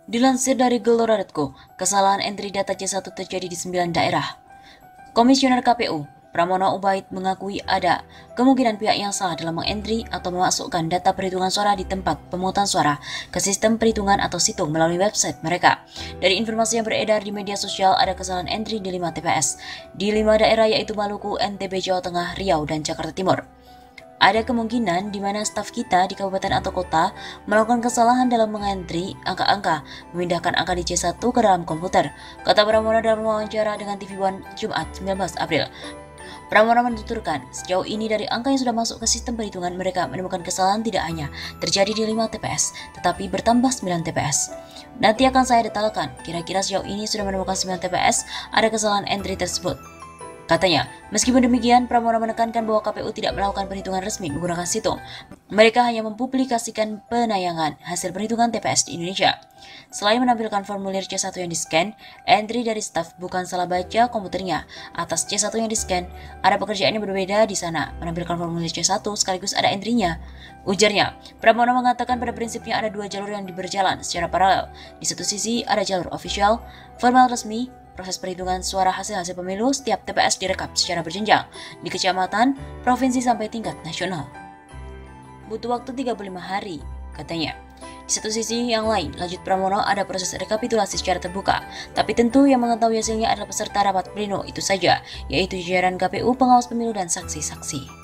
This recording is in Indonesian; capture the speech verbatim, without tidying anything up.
Dilansir dari gelora titik co, kesalahan entry data C satu terjadi di sembilan daerah. Komisioner K P U, Pramono Ubaid mengakui ada kemungkinan pihak yang salah dalam mengentry atau memasukkan data perhitungan suara di tempat pemungutan suara ke sistem perhitungan atau situng melalui website mereka. Dari informasi yang beredar di media sosial, ada kesalahan entry di lima T P S di lima daerah yaitu Maluku, N T B, Jawa Tengah, Riau, dan Jakarta Timur. Ada kemungkinan di mana staf kita di kabupaten atau kota melakukan kesalahan dalam mengentri angka-angka, memindahkan angka di C satu ke dalam komputer, kata Pramono dalam wawancara dengan T V One Jumat sembilan belas April. Pramono menuturkan, sejauh ini dari angka yang sudah masuk ke sistem perhitungan, mereka menemukan kesalahan tidak hanya terjadi di lima T P S, tetapi bertambah sembilan T P S. Nanti akan saya detailkan, kira-kira sejauh ini sudah menemukan sembilan T P S ada kesalahan entry tersebut. Katanya, meskipun demikian, Pramono menekankan bahwa K P U tidak melakukan perhitungan resmi menggunakan situng. Mereka hanya mempublikasikan penayangan hasil perhitungan T P S di Indonesia. Selain menampilkan formulir C satu yang di-scan, entry dari staf bukan salah baca komputernya. Atas C satu yang di-scan, ada pekerjaan yang berbeda di sana, menampilkan formulir C satu sekaligus ada entry-nya. Ujarnya, Pramono mengatakan pada prinsipnya ada dua jalur yang berjalan secara paralel. Di satu sisi ada jalur official, formal resmi, proses perhitungan suara hasil-hasil pemilu setiap T P S direkap secara berjenjang di kecamatan, provinsi sampai tingkat nasional. Butuh waktu tiga puluh lima hari, katanya. Di satu sisi yang lain, lanjut Pramono, ada proses rekapitulasi secara terbuka, tapi tentu yang mengetahui hasilnya adalah peserta rapat pleno itu saja, yaitu jajaran K P U, pengawas pemilu, dan saksi-saksi.